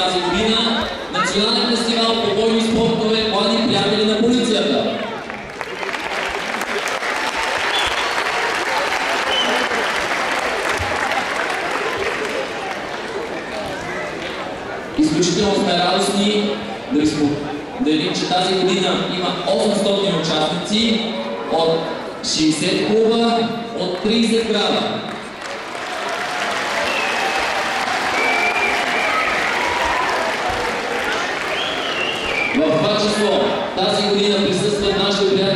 тази година Национален фестивал по бойни спортове Млади приятели на полицията. Изключително сме радостни да ви споделим, че тази година има 800 участници от 60 клуба от 30 града. В това число тази година присъстват нашите приятели